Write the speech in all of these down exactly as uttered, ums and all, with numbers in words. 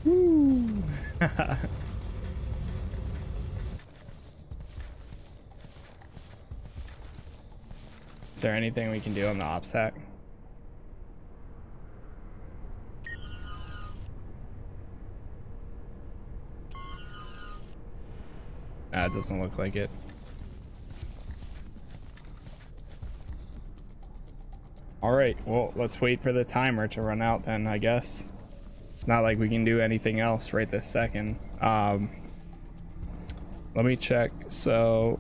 Woo. Is there anything we can do on the OPSEC? Nah, it doesn't look like it. All right, well, let's wait for the timer to run out then, I guess. It's not like we can do anything else right this second. Um, let me check. So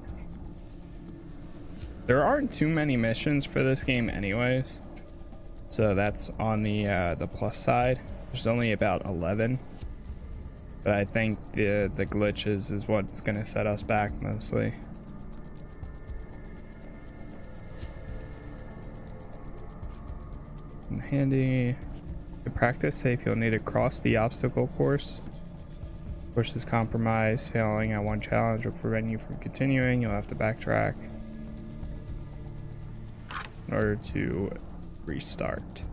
there aren't too many missions for this game anyways. So that's on the uh, the plus side. There's only about eleven. But I think the, the glitches is what's gonna set us back mostly. Handy. To practice safe, you'll need to cross the obstacle course. Course is compromised. Failing at one challenge will prevent you from continuing. You'll have to backtrack in order to restart.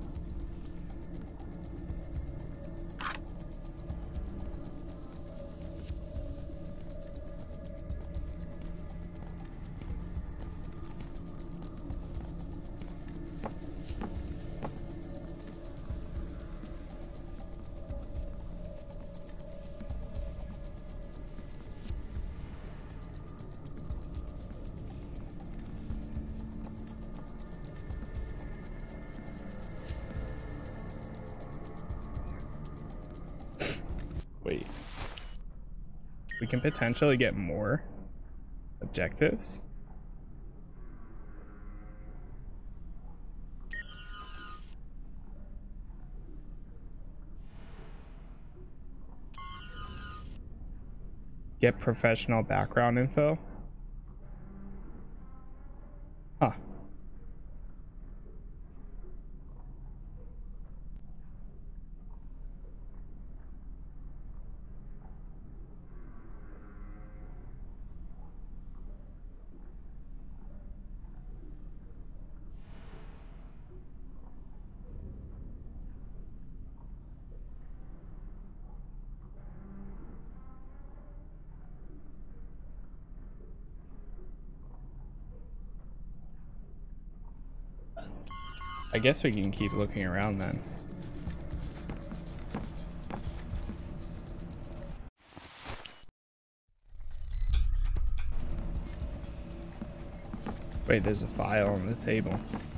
Wait, we can potentially get more objectives. Get professional background info. Huh. I guess we can keep looking around then. Wait, there's a file on the table.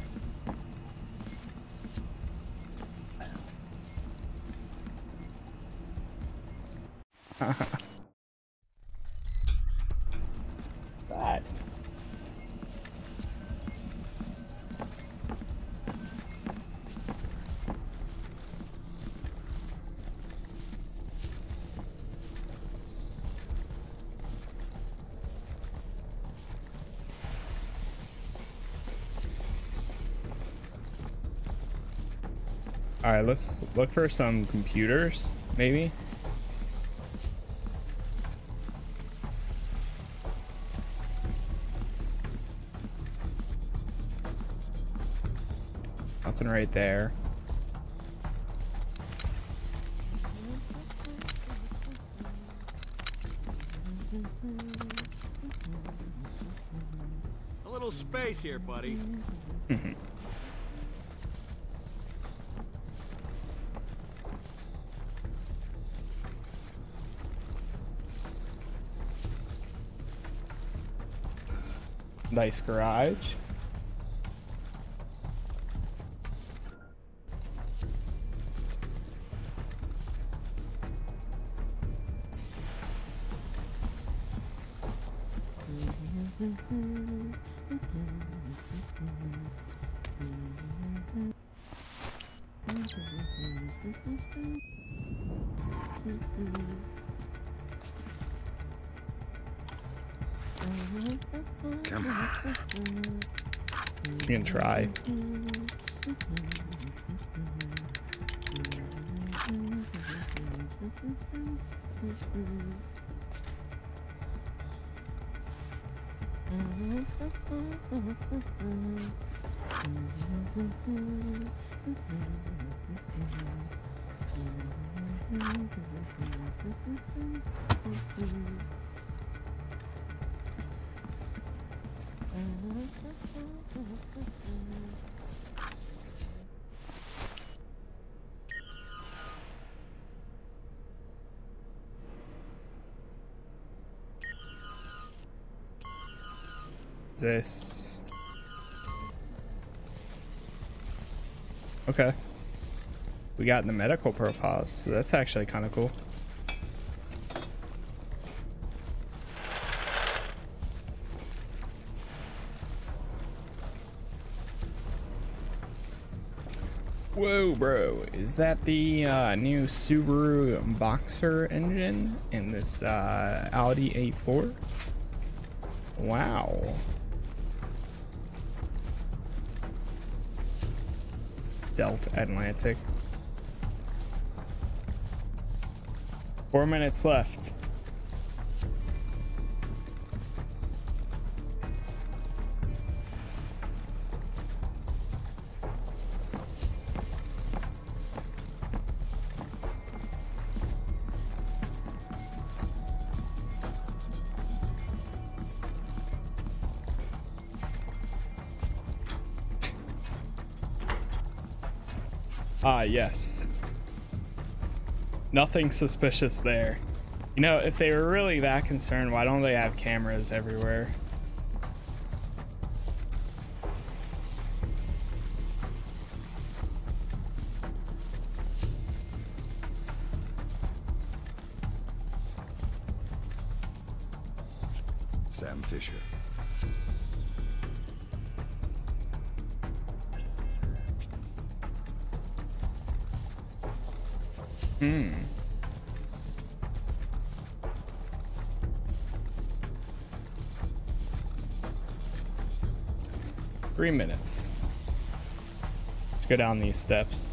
Bad. All right, let's look for some computers, maybe. Nothing right there. A little space here, buddy. Nice garage. Come on. You can try. This. Okay. We got in the medical profiles, so that's actually kind of cool. Whoa, bro. Is that the uh, new Subaru Boxer engine in this uh, Audi A four? Wow. Delta Atlantic. Four minutes left. Ah, yes. Nothing suspicious there. You know, if they were really that concerned, why don't they have cameras everywhere? Sam Fisher. Hmm. Three minutes. Let's go down these steps.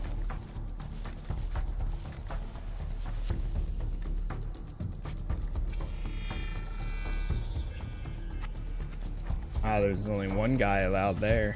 Ah, there's only one guy allowed there.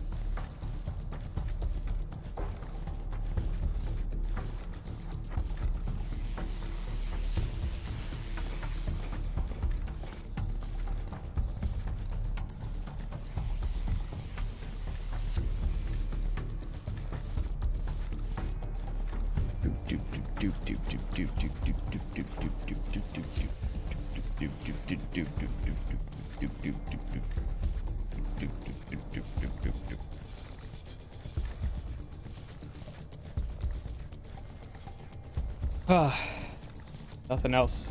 Ah, nothing else.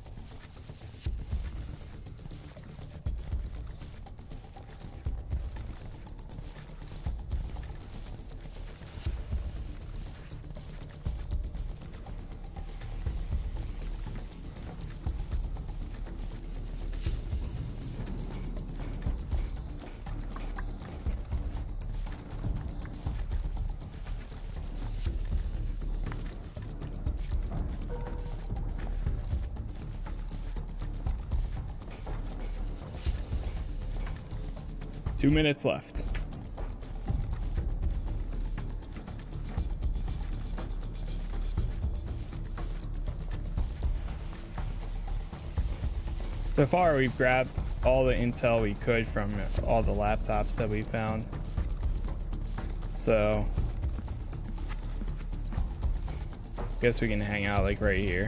Two minutes left. So far, we've grabbed all the intel we could from all the laptops that we found. So, guess we can hang out like right here.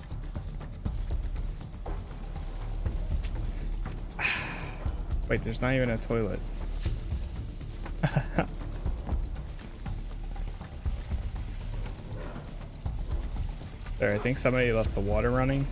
Wait, there's not even a toilet. There, I think somebody left the water running.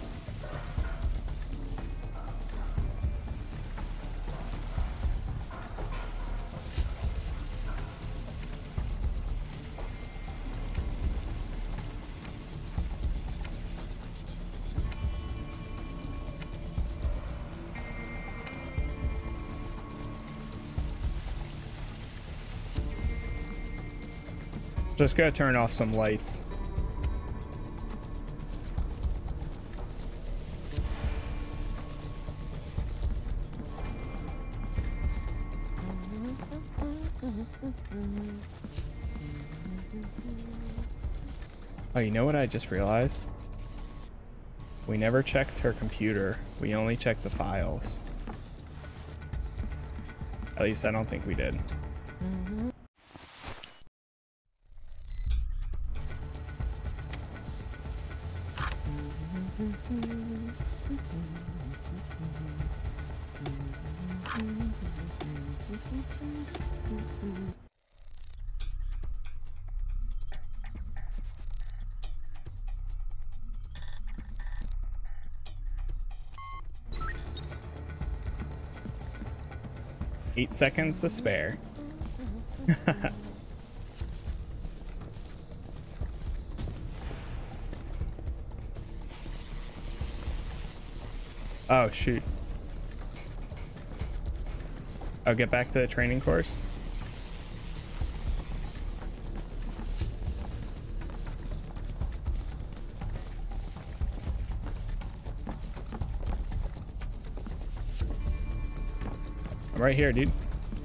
Just gotta turn off some lights. Oh, you know what I just realized? We never checked her computer. We only checked the files. At least I don't think we did. Mm-hmm. Eight seconds to spare. Oh, shoot. I'll get back to the training course. I'm right here, dude.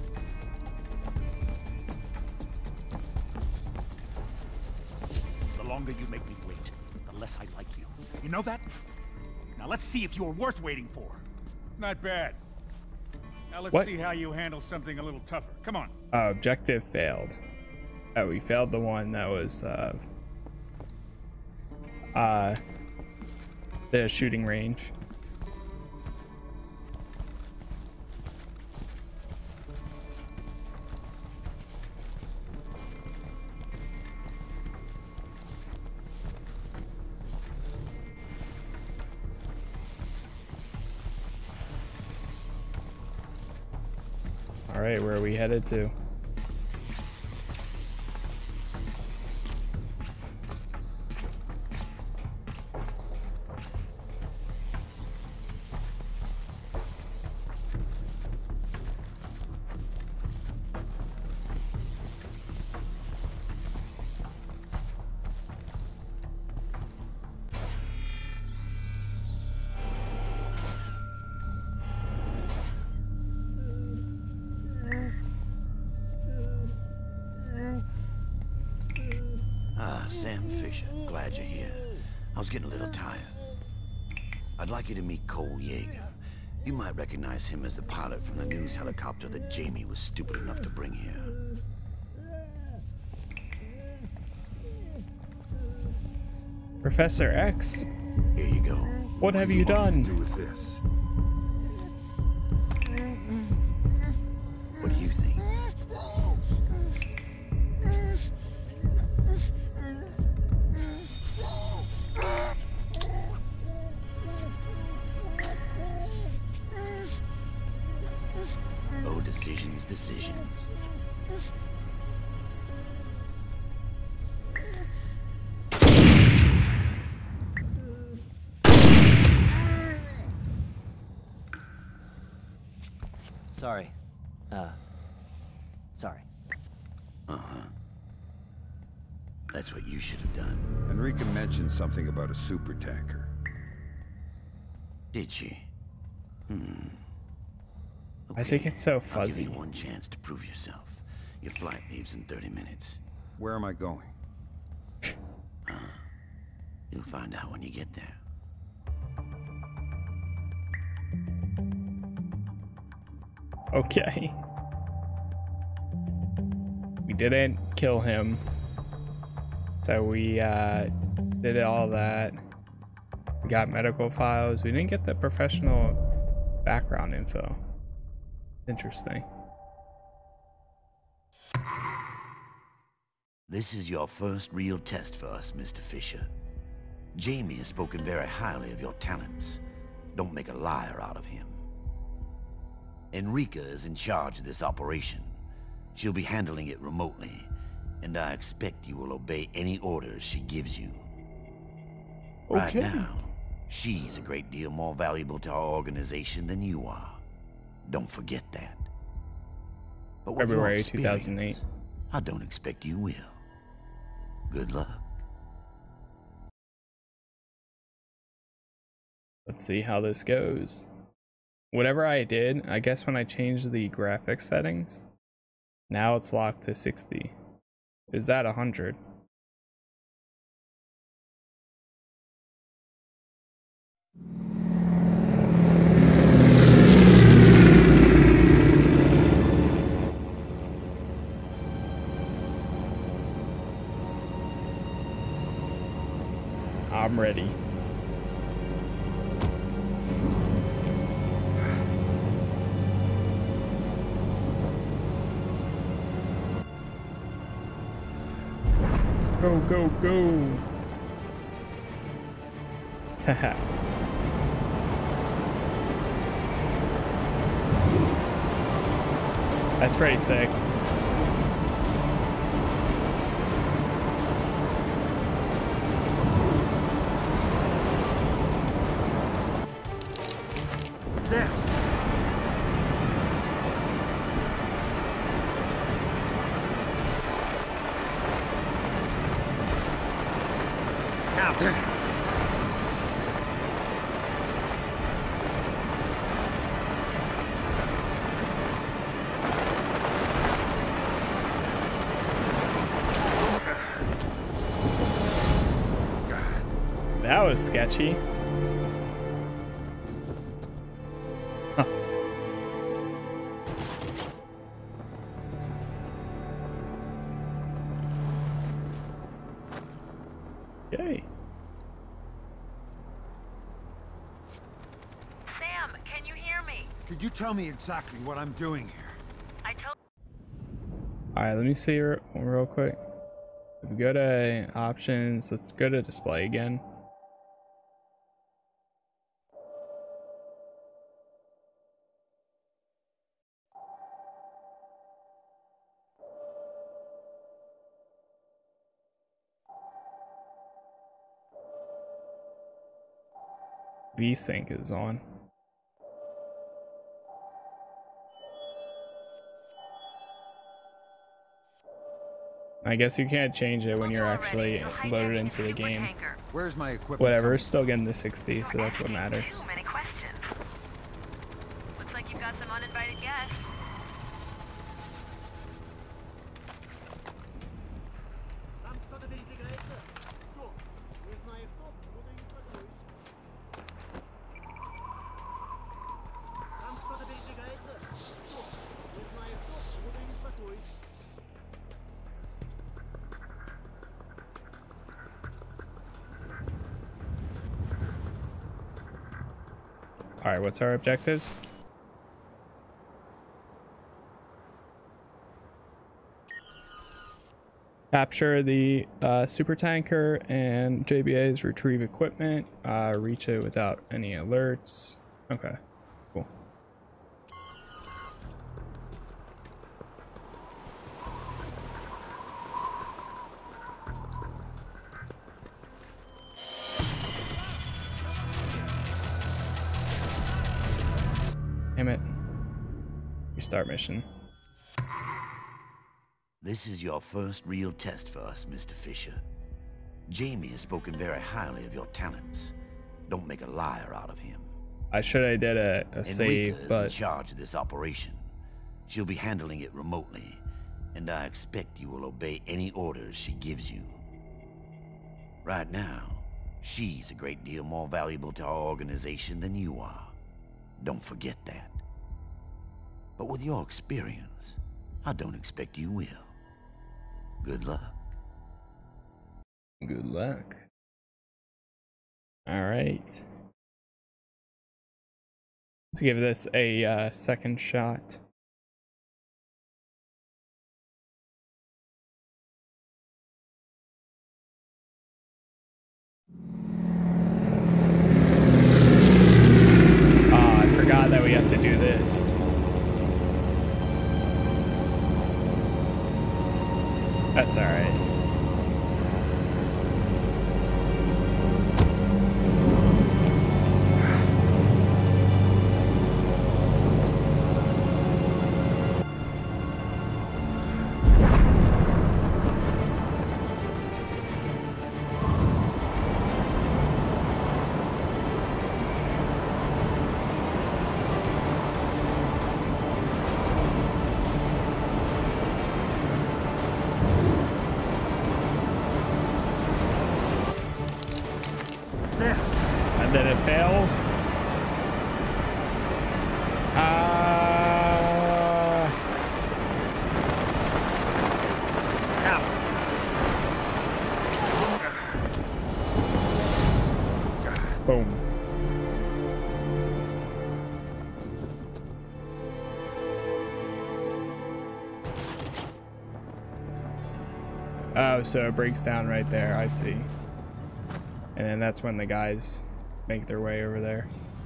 The longer you make me wait, the less I like you. You know that? Now let's see if you're worth waiting for. Not bad. Now let's What? see how you handle something a little tougher. Come on. Uh, objective failed. Oh, we failed the one that was uh, uh, the shooting range. All right, where are we headed to? Sam Fisher, glad you're here. I was getting a little tired. I'd like you to meet Cole Yeager. You might recognize him as the pilot from the news helicopter that Jamie was stupid enough to bring here. Professor X, Here you go. what have you done? Do with this? What do you think? Oh, decisions, decisions. Sorry. Uh, sorry. Uh-huh. That's what you should have done. Enrica mentioned something about a super tanker. Did she? Hmm. I think it's so I'll give fuzzy. you one chance to prove yourself. Your flight leaves in thirty minutes. Where am I going? Uh, you'll find out when you get there. Okay. We didn't kill him. So we uh, did all that. We got medical files. We didn't get the professional background info. Interesting. This is your first real test for us, Mister Fisher. Jamie has spoken very highly of your talents. Don't make a liar out of him. Enrica is in charge of this operation. She'll be handling it remotely, and I expect you will obey any orders she gives you. Right Okay. now, she's a great deal more valuable to our organization than you are. Don't forget that. But with your February two thousand eight. experience, I don't expect you will. Good luck. Let's see how this goes. Whatever I did, I guess when I changed the graphics settings, now it's locked to sixty. Is that one hundred? I'm ready. Go, go, go. That's pretty sick. There. Out there. That was sketchy. Huh. Yay. Sam, can you hear me? Could you tell me exactly what I'm doing here? I told. All right, let me see real, real quick. If we go to options, let's go to display again. V-Sync is on. I guess you can't change it when you're actually loaded into the game. Where's my equipment? Whatever, it's still getting to sixty, so that's what matters. Too many questions. Looks like you've got some uninvited guests. All right, what's our objectives? Capture the uh, super tanker and J B A's retrieve equipment. Uh, reach it without any alerts. Okay, cool. Damn it. Restart mission. This is your first real test for us, Mister Fisher. Jamie has spoken very highly of your talents. Don't make a liar out of him. I should have did a, a save, Enrica is but in charge of this operation. She'll be handling it remotely, and I expect you will obey any orders she gives you. Right now, she's a great deal more valuable to our organization than you are. Don't forget that. But with your experience, I don't expect you will. Good luck. good luck. All right. Let's give this a uh, second shot. Ah, I forgot that we have to do this. That's all right. And then it fails. Uh, boom. Oh, so it breaks down right there. I see. And then that's when the guys make their way over there.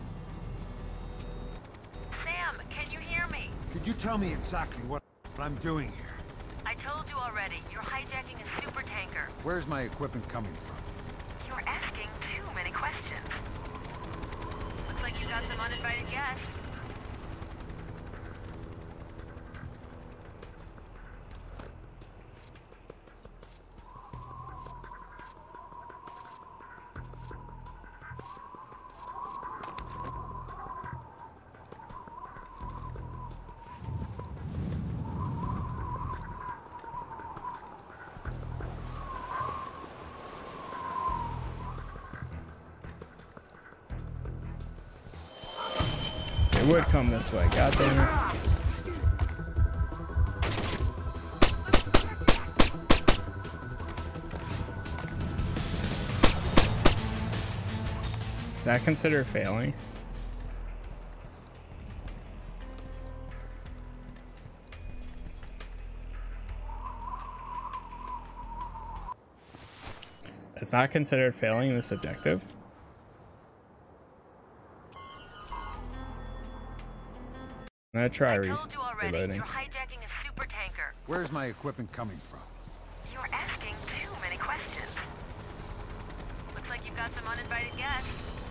Sam, can you hear me? Could you tell me exactly what I'm doing here? I told you already. You're hijacking a super tanker. Where's my equipment coming from? You're asking too many questions. Looks like you got some uninvited guests. It would come this way. God damn it. Is that considered failing? It's not considered failing this objective? I'm gonna try re reloading. You're hijacking a super tanker. Where's my equipment coming from? You're asking too many questions. Looks like you've got some uninvited guests.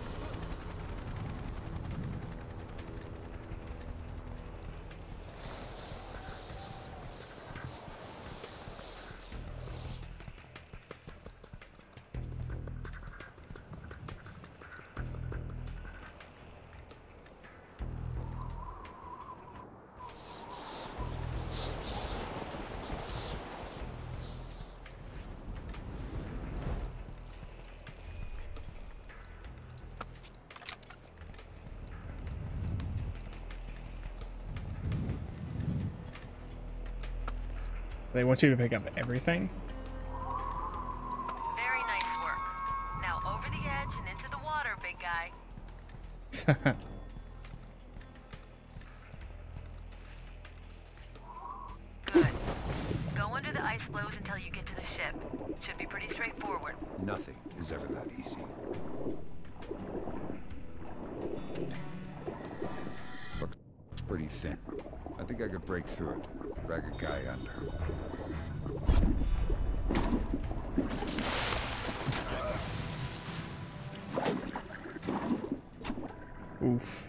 They want you to pick up everything? Very nice work. Now over the edge and into the water, big guy. Good. Go under the ice floes until you get to the ship. Should be pretty straightforward. Nothing is ever that easy. Looks pretty thin. I think I could break through it. Drag a guy under. Oof.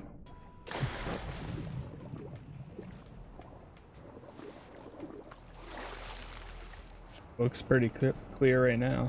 Looks pretty cl- clear right now.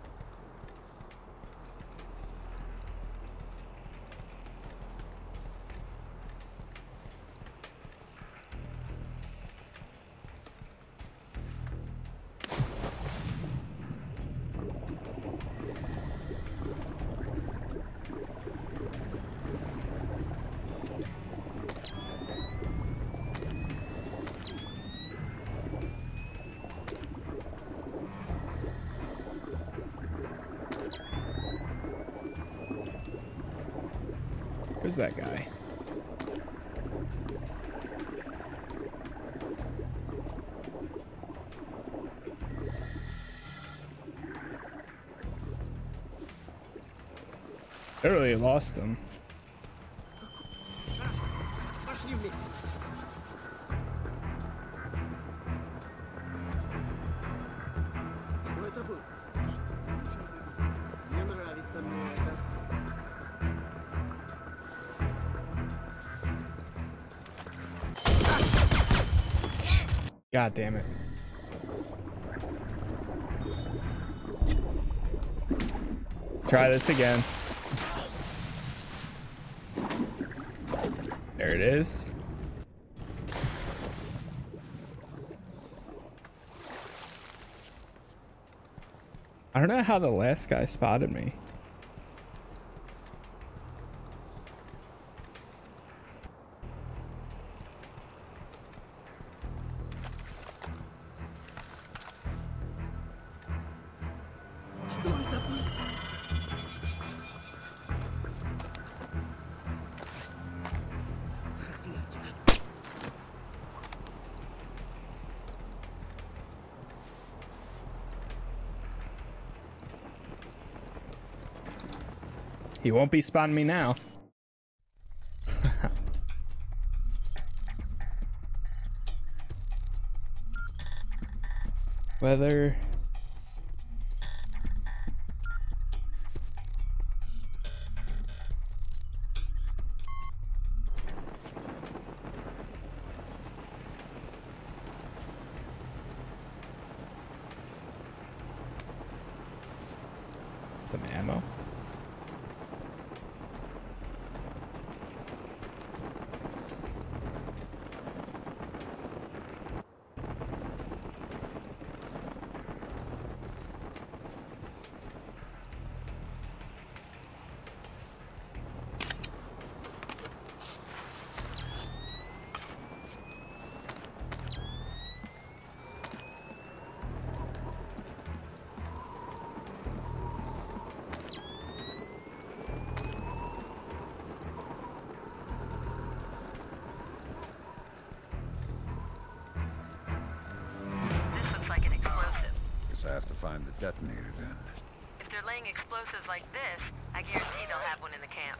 Where's that guy? I really lost him. God damn it. Try this again. There it is. I don't know how the last guy spotted me. He won't be spotting me now. Weather. Some ammo. I have to find the detonator then. If they're laying explosives like this, I guarantee they'll have one in the camp.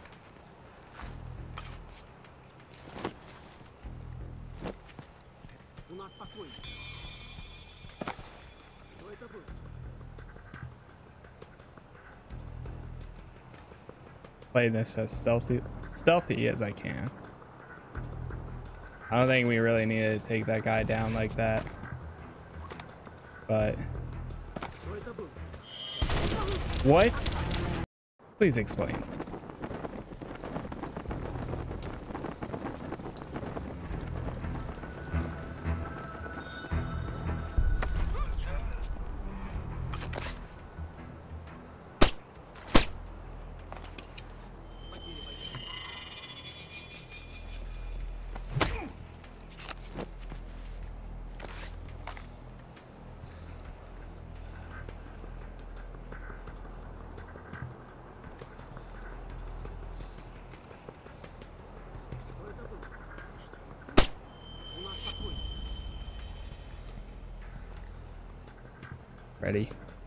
Play this as stealthy, stealthy as I can. I don't think we really needed to take that guy down like that, but what? Please explain. Ready?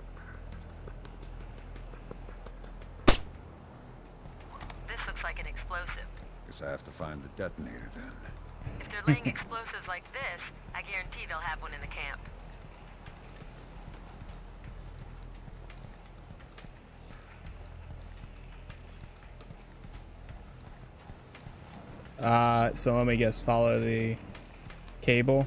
This looks like an explosive. Guess I have to find the detonator then. If they're laying explosives like this, I guarantee they'll have one in the camp. Uh, so let me guess, follow the cable.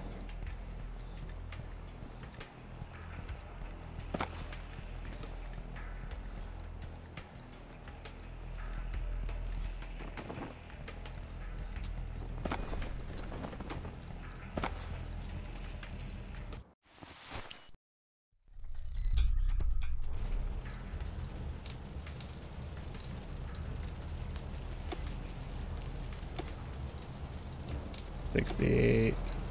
sixty-eight,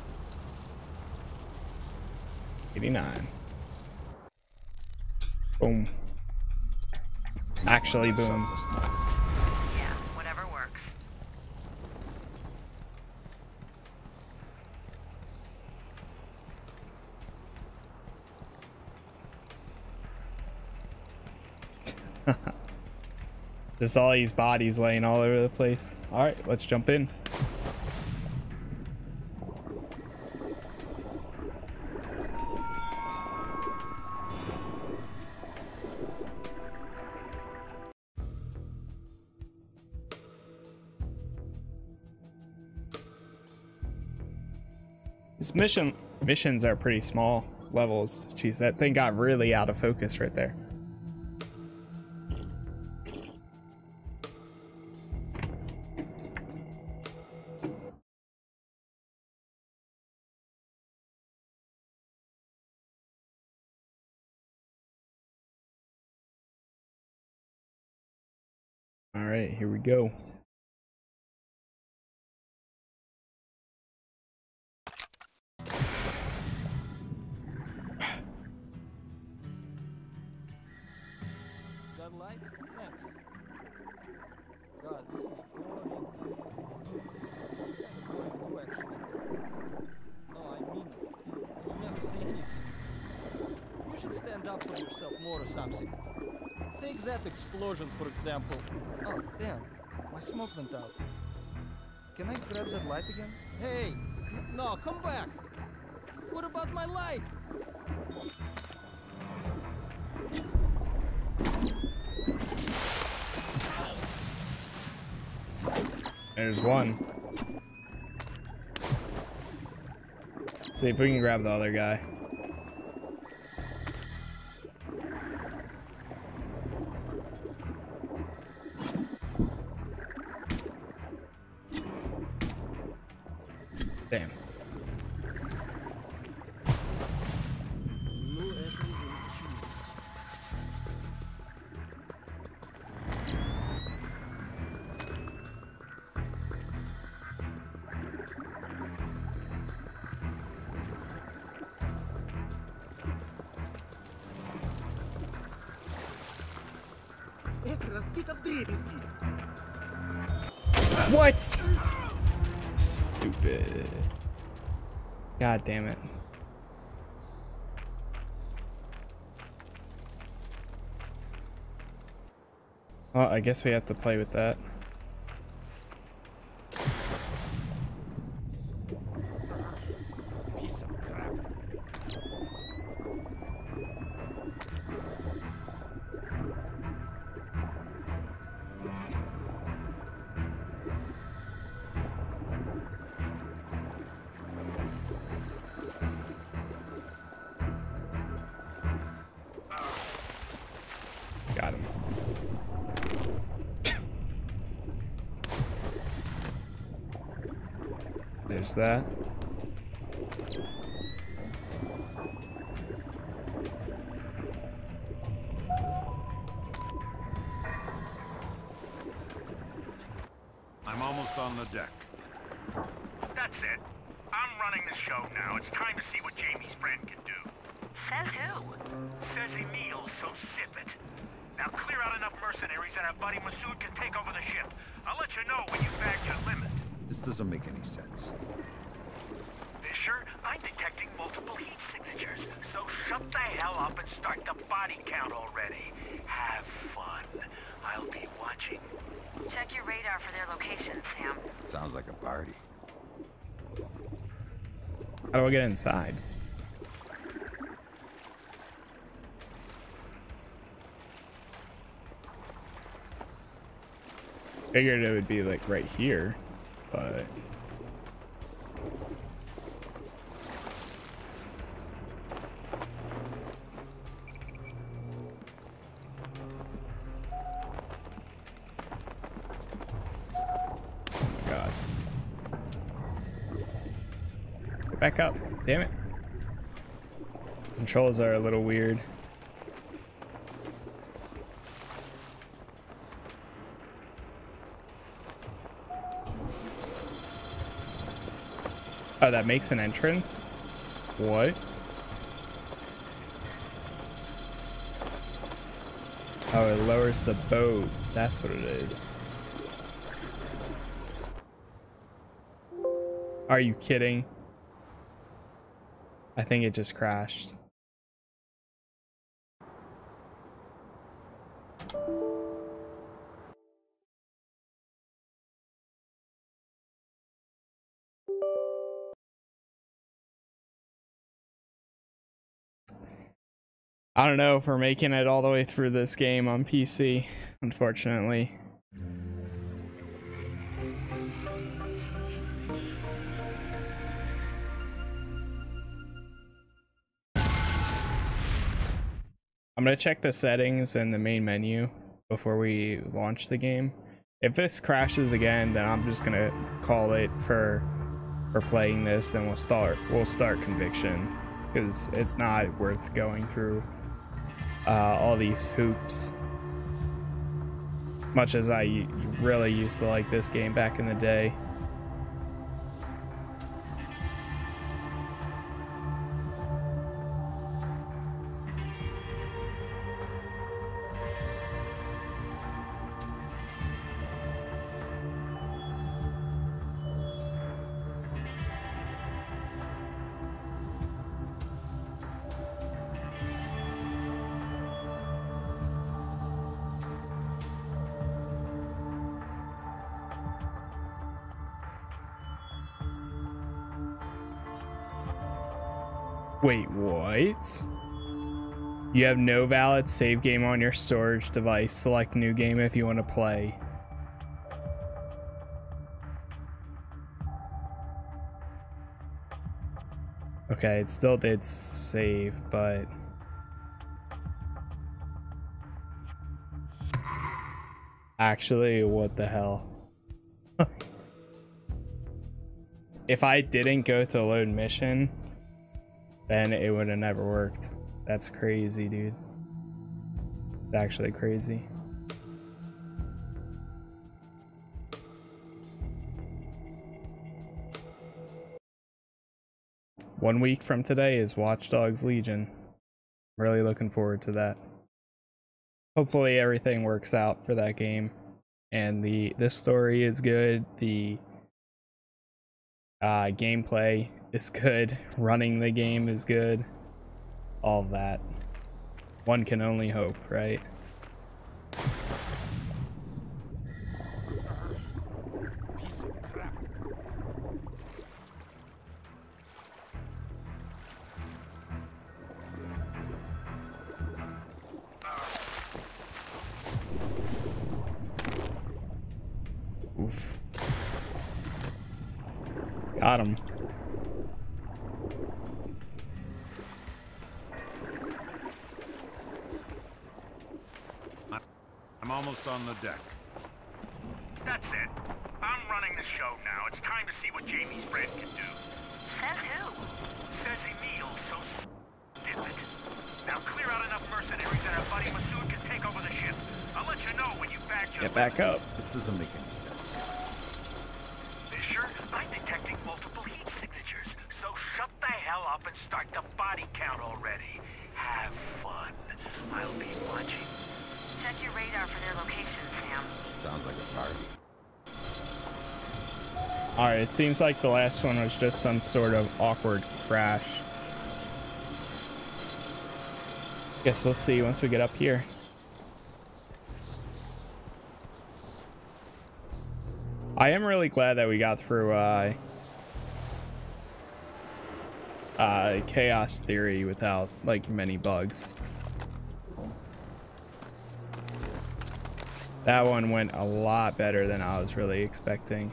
eighty-nine. Boom. Actually, boom. Yeah, whatever works. Just all these bodies laying all over the place. All right, let's jump in. These mission missions are pretty small levels. Jeez, that thing got really out of focus right there. All right, here we go. Got light? Thanks. God, this is boring. Boring too, actually. No, I mean it. You never say anything. You should stand up for yourself more or something. Take that explosion, for example. Oh, damn. My smoke went out. Can I grab that light again? Hey! No, come back! What about my light? There's one. See if we can grab the other guy. Damn. What? Stupid. God damn it. Well, I guess we have to play with that. Piece of crap. Got him. There's that. I'm almost on the deck. That's it. I'm running the show now. It's time to see what Jamie's friend can do. Says who? Says Emil, so sip it. Now clear out enough mercenaries and our buddy Masood can take over the ship. I'll let you know when you've bagged your limit. This doesn't make any sense. Fisher, I'm detecting multiple heat signatures, so shut the hell up and start the body count already. Have fun. I'll be watching. Check your radar for their location, Sam. Sounds like a party. How do I get inside? Figured it would be like right here, but oh my god. Back up, damn it. Controls are a little weird. Oh, that makes an entrance? What? Oh, it lowers the boat. That's what it is. Are you kidding? I think it just crashed. I don't know if we're making it all the way through this game on P C, unfortunately. I'm gonna check the settings in the main menu before we launch the game. If this crashes again, then I'm just gonna call it for for playing this, and we'll start we'll start Conviction, because it's not worth going through uh, all these hoops. Much as I really used to like this game back in the day. Wait, what? You have no valid save game on your storage device. Select new game if you want to play. Okay, it still did save, but... Actually, what the hell? If I didn't go to load mission, then it would have never worked. That's crazy, dude. It's actually crazy. One week from today is Watch Dogs Legion. Really looking forward to that. Hopefully everything works out for that game. And the this story is good. The uh, gameplay is good. Running the game is good. All of that. One can only hope, right? Piece of crap. Oof. Got him. I'm almost on the deck. That's it. I'm running the show now. It's time to see what Jamie's friend can do. Says who? Says Emil's so stupid. Now clear out enough mercenaries that our buddy Masood can take over the ship. I'll let you know when you bagged your... Get back up. This doesn't make any sense. Fisher, I'm detecting multiple heat signatures. So shut the hell up and start the body count already. Have fun. I'll be watching. Check your radar for their location, Sam. Sounds like a party. Alright, it seems like the last one was just some sort of awkward crash. Guess we'll see once we get up here. I am really glad that we got through uh, uh, Chaos Theory without like many bugs. That one went a lot better than I was really expecting.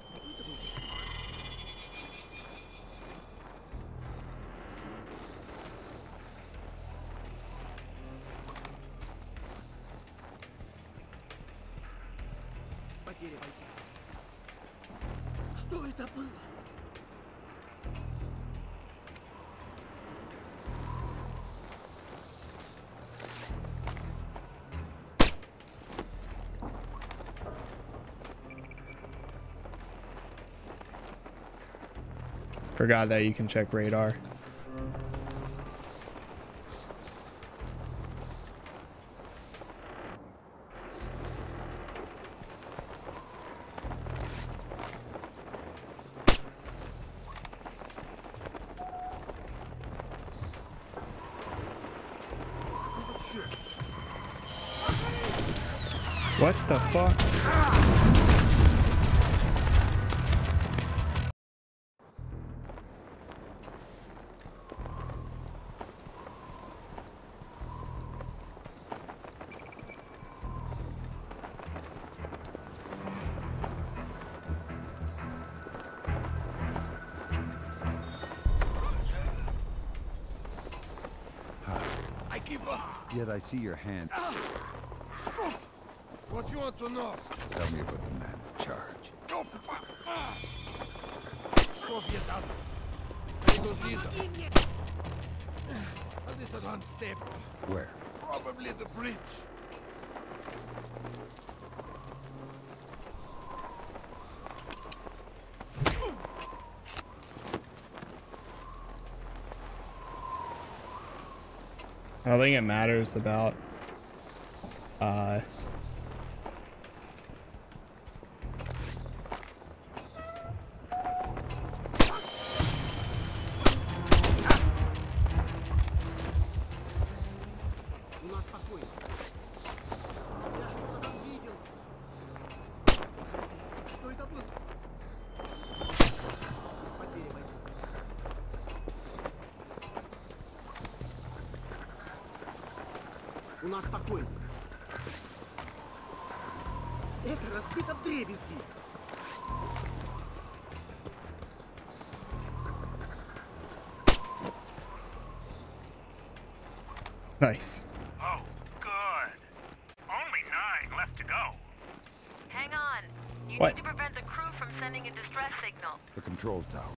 Forgot that you can check radar. What the fuck? Yet I see your hand. What do you want to know? Tell me about the man in charge. Go fuck! Soviet army. They don't need them. A little unstable. Where? Probably the bridge. I don't think it matters about uh вас покойник. Это разбито вдребезги. Nice. Oh, good. Only nine left to go. Hang on. You What? need to prevent the crew from sending a distress signal. The control tower.